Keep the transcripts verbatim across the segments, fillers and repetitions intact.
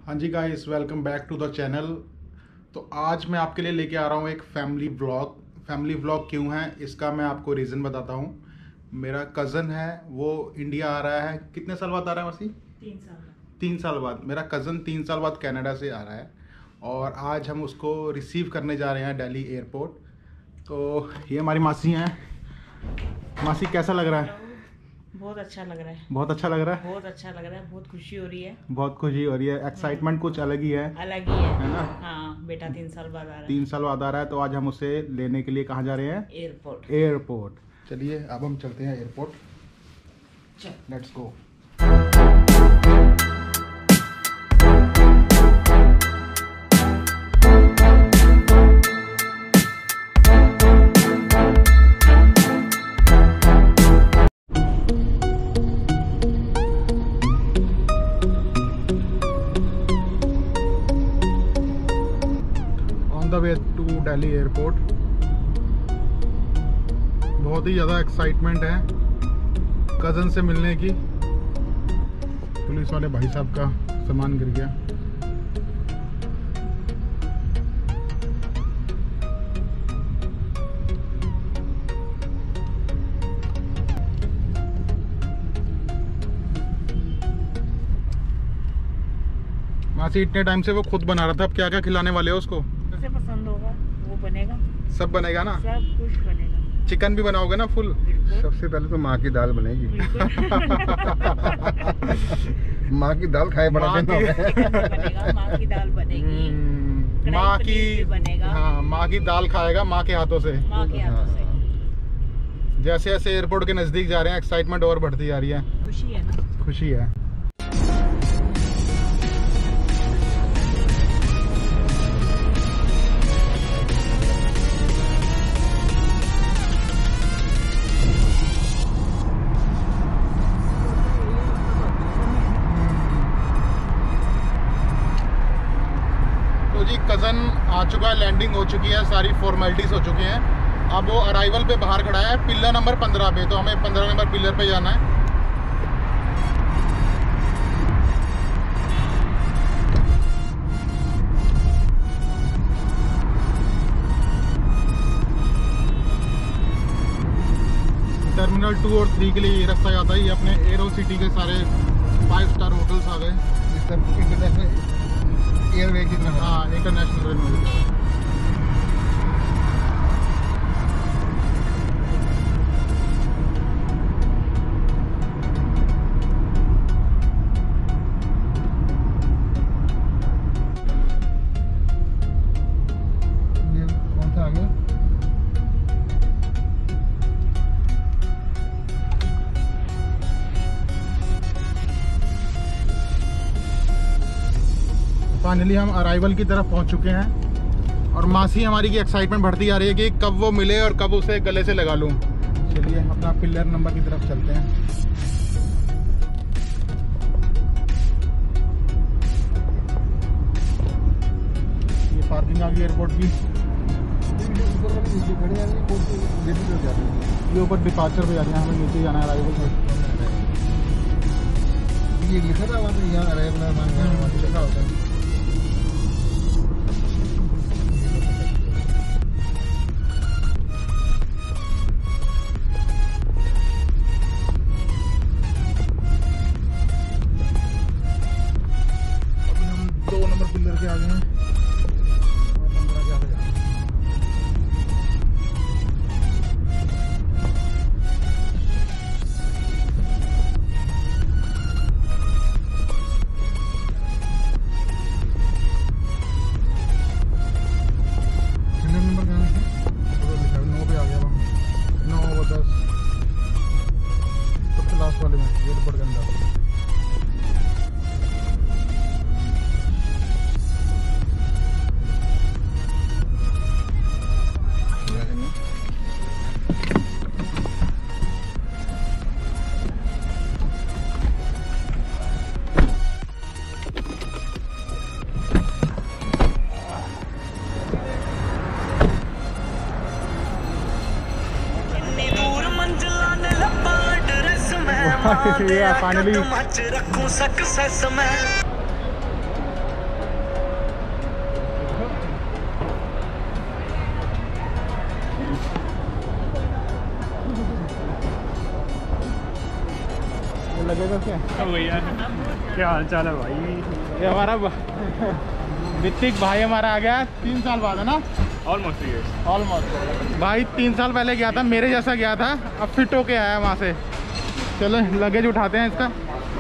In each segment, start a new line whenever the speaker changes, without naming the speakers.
हाँ जी guys, welcome back to the channel. तो आज मैं आपके लिए लेके आ रहा हूँ एक फैमिली व्लॉग। फैमिली व्लॉग क्यों है इसका मैं आपको रीज़न बताता हूँ। मेरा कज़न है, वो इंडिया आ रहा है। कितने साल बाद आ रहा है मसी?
तीन साल
तीन साल बाद मेरा कज़न तीन साल बाद कनाडा से आ रहा है और आज हम उसको रिसीव करने जा रहे हैं दिल्ली एयरपोर्ट। तो ये हमारी मासी हैं। मासी कैसा लग रहा है?
बहुत अच्छा लग रहा है।
बहुत अच्छा लग रहा है।
बहुत अच्छा लग रहा है। बहुत खुशी हो रही है।
बहुत खुशी हो रही है। एक्साइटमेंट कुछ अलग ही है।
अलग ही है,
है ना?
हाँ, बेटा तीन साल बाद आ रहा है।
तीन साल बाद आ रहा है तो आज हम उसे लेने के लिए कहाँ जा रहे हैं?
एयरपोर्ट।
एयरपोर्ट। चलिए अब हम चलते हैं एयरपोर्ट।
चल
let's go. On the way to Delhi airport. बहुत ही ज़्यादा एक्साइटमेंट है कज़न से मिलने की। पुलिस वाले भाई साहब का सामान गिर गया। मासी इतने टाइम से वो खुद बना रहा था, अब क्या क्या खिलाने वाले हो उसको?
उसे पसंद होगा वो बनेगा।
सब बनेगा ना?
सब कुछ बनेगा।
चिकन भी बनाओगे ना फुल?
सबसे पहले तो माँ की दाल बनेगी। माँ की दाल खाए बड़ा
माँ
दिन हो गए।
बनेगा, माँ की दाल बनेगी।
हम्म, माँ
कढ़ाई पनीर
की
भी बनेगा।
हाँ, माँ की दाल खाएगा माँ के हाथों से।
माँ के हाथों से।
जैसे जैसे एयरपोर्ट के नज़दीक जा रहे हैं एक्साइटमेंट और बढ़ती जा रही है।
खुशी है ना?
खुशी है। तो जी कज़न आ चुका है, लैंडिंग हो चुकी है, सारी फॉर्मेलिटीज़ हो चुकी हैं। अब वो अराइवल पे बाहर खड़ा है पिलर नंबर पंद्रह पे, तो हमें पंद्रह नंबर पिलर पे जाना है। टर्मिनल टू और थ्री के लिए ये रास्ता जाता है। ये अपने एरो सिटी के सारे फाइव स्टार होटल्स आ गए।
ये सब इंटरनेशनल एयरवे की तरह।
हाँ, इंटरनेशनल रेलवे।
ये कौन सा आ गया?
फाइनली हम अराइवल की तरफ पहुंच चुके हैं और मासी हमारी की एक्साइटमेंट बढ़ती जा रही है कि कब वो मिले और कब उसे गले से लगा लूं। चलिए अपना पिलर नंबर की तरफ चलते हैं। ये पार्किंग आ गई एयरपोर्ट की। ये ऊपर डिपार्चर पे जा रहे हैं, हमें नीचे जाना है अराइवल पे।
ये लिखा था वहाँ पे, यहाँ अराइवल
लिखा होता है। दो नंबर पिलर के आगे हैं और पंद्रह के आगे जाना है।
कितने नंबर कहाँ से?
तो लिखा है, नौ पे आ गया हम। नौ व दस सबसे लास्ट वाले में एयरपोर्ट के अंदर।
Yeah,
finally.
रखूं सक्सेस मैं
देखो क्या
भैया क्या हाल चाल है भाई।
ये हमारा ऋतिक भाई हमारा आ गया तीन साल बाद है ना,
ऑलमोस्ट
ऑलमोस्ट। भाई तीन साल पहले गया था, मेरे जैसा गया था, अब फिट होके आया वहाँ से। चलो लगेज उठाते हैं इसका।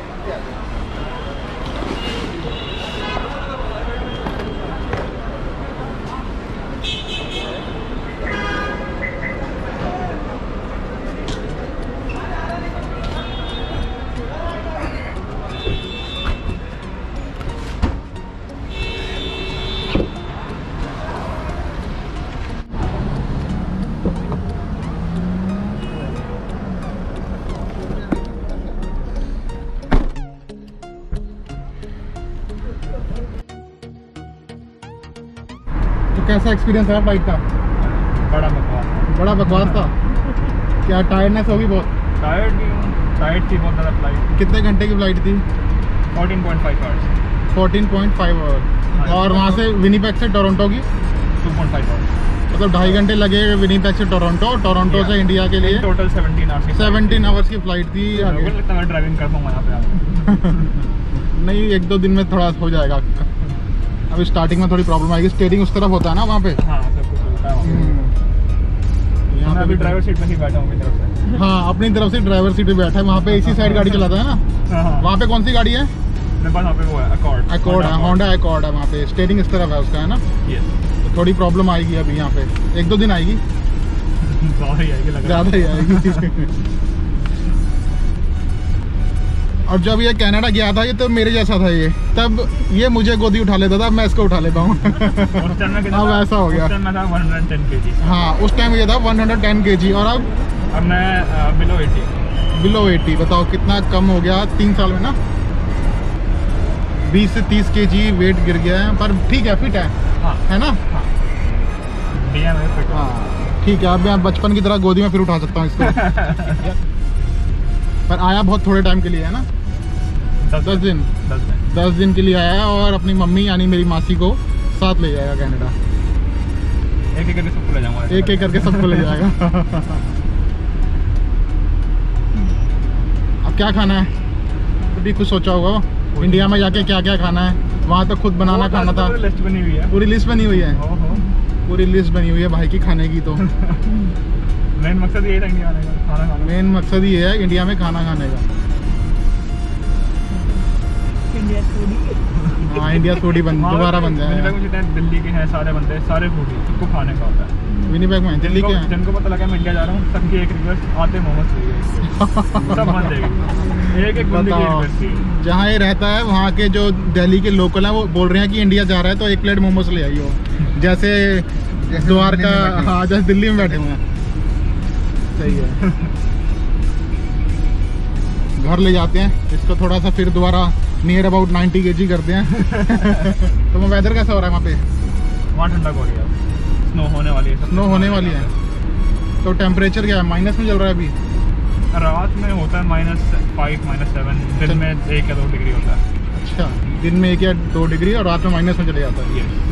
कैसा एक्सपीरियंस है फ्लाइट का?
बड़ा बकवास
बड़ा बकवास था। क्या टायर्डनेस होगी? बहुत
टायर्ड भी हूँ, टायर्ड थी बहुत ज़्यादा फ्लाइट।
कितने घंटे की फ्लाइट थी?
Fourteen point five hours.
Fourteen point five hour. और वहाँ से विनीपेग से टोरंटो की
टू पॉइंट फाइव आवर्स,
मतलब ढाई घंटे लगे विनीपेग से टोरंटो, टोरंटो से इंडिया के लिए
total seventeen hours
seventeen hours की फ्लाइट थी।
लगता है मैं ड्राइविंग कर पाऊँगा यहाँ पे।
नहीं, एक दो दिन में थोड़ा हो जाएगा। अभी स्टार्टिंग में थोड़ी प्रॉब्लम आएगी। स्टीयरिंग उस तरफ होता है ना वहाँ पे।
हाँ सब कुछ होता है।
यहाँ पे
अभी ड्राइवर सीट में ही बैठा हूँ अपनी तरफ से।
हाँ, अपनी तरफ से ड्राइवर सीट पे बैठा है। वहाँ पे इसी साइड गाड़ी चलाता है ना।
हाँ,
वहाँ पे कौन सी गाड़ी है?
मेरे पास वहाँ पे वो है अकॉर्ड।
अकॉर्ड है, होंडा अकॉर्ड है। वहाँ पे स्टीयरिंग इस तरफ है उसका, है ना।
यस।
तो थोड़ी प्रॉब्लम आएगी अभी यहाँ पे, एक दो दिन आएगी,
ज़्यादा ही आएगी, लग रहा है।
ज़्यादा ही आएगी। और जब ये कनाडा गया था ये तो मेरे जैसा था ये, तब ये मुझे गोदी उठा लेता था, मैं इसको उठा लेता हूँ। अब ऐसा हो गया।
उस टाइम मैं था वन हंड्रेड टेन केजी।
हाँ, उस टाइम ये था वन हंड्रेड टेन केजी और अब
अब मैं बिलो एटी।
बिलो अस्सी। बताओ कितना कम हो गया तीन साल में ना। बीस से तीस केजी वेट गिर गया है, पर ठीक है, फिट है।
हाँ
है ना।
हाँ फिट।
हाँ ठीक है, अब मैं बचपन की तरह गोदी में फिर उठा सकता हूँ इसको। पर आया बहुत थोड़े टाइम के लिए है ना, दस दिन
दस दिन
दस दिन के लिए आया और अपनी मम्मी यानी मेरी मासी को साथ ले जाएगा कनाडा।
एक एक करके सबको ले जाऊंगा।
एक एक करके सबको ले जाएगा। अब क्या खाना है अभी कुछ सोचा होगा? इंडिया में जाके क्या क्या खाना है? वहाँ तो खुद बनाना खाना था।
लिस्ट बनी हुई है,
पूरी लिस्ट बनी हुई है। पूरी लिस्ट बनी हुई है भाई की खाने की। तो
मेन मकसद ये था इंडिया आने का, खाना खाना।
मेन मकसद ये है इंडिया में खाना खाने का।
India foodie.
हाँ, इंडिया फूडी बन दोबारा बन जाए।
विनीपेग में जितने दिल्ली के हैं सारे बंदे, सारे फूडी, सबको खाने का होता है।
विनीपेग में दिल्ली के हैं,
जिनको पता लगा मैं इंडिया जा रहा हूँ, सबकी एक रिक्वेस्ट, आते मोमोज चाहिए। सब बन जाएगी, एक एक बंदे की रिक्वेस्ट थी।
जहाँ ये रहता है वहाँ के जो दिल्ली के लोकल हैं वो बोल रहे हैं कि इंडिया जा रहा है तो एक प्लेट मोमोज ले आइए। जैसे द्वारका, हाँ जैसे दिल्ली में बैठे हुए हैं। सही है। घर ले जाते हैं इसको, थोड़ा सा फिर दोबारा नियर अबाउट नाइन्टी केजी करते हैं। तो वेदर कैसा हो रहा है वहाँ पे?
वहाँ ठंडा हो गया, स्नो होने वाली है।
स्नो होने वाली है। तो टेम्परेचर क्या है? माइनस में चल रहा है अभी?
रात में होता है माइनस फाइव माइनस सेवन, दिन में एक या दो डिग्री होता है।
अच्छा, दिन में एक या दो डिग्री और रात में माइनस में चले जाता है।
यस।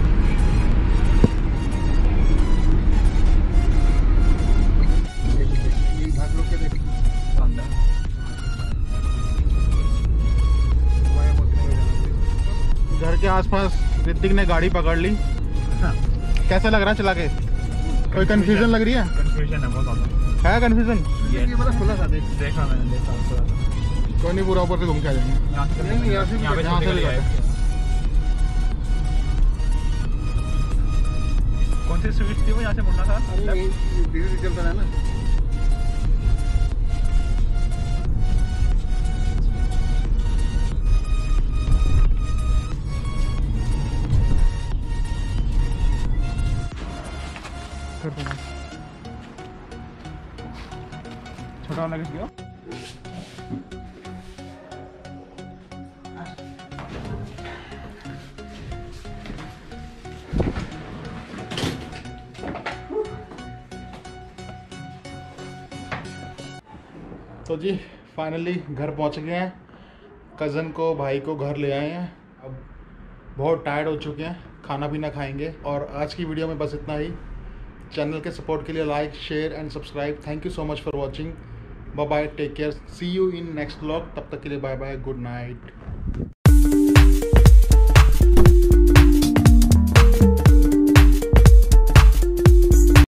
घर के आसपास ऋतिक ने गाड़ी पकड़ ली। कैसा लग रहा है चला के? कोई कंफ्यूजन लग रही है?
कंफ्यूजन है बहुत ज़्यादा।
है कंफ्यूजन?
ये बड़ा खुला था, देख
देखा मैंने, देखा।
कोई नहीं, पूरा ऊपर से घूम के आ जाएंगे।
यहाँ से
नहीं, यहाँ से भी
यहाँ पे
यहाँ से
छोटी
भी
गली है। कौन सी स्वीट थी वो, यहाँ से मुड़ना था?
अरे ये धीरे चलता रहा ना।
छोटा वाला किस दिया?
तो जी फाइनली घर पहुंच गए हैं। कज़न को, भाई को घर ले आए हैं। अब बहुत टायर्ड हो चुके हैं, खाना पीना खाएंगे। और आज की वीडियो में बस इतना ही। चैनल के सपोर्ट के लिए like, share and subscribe. Thank you so much for watching. Bye bye, take care, see you in next vlog. तब तक के लिए बाय बाय, गुड नाइट।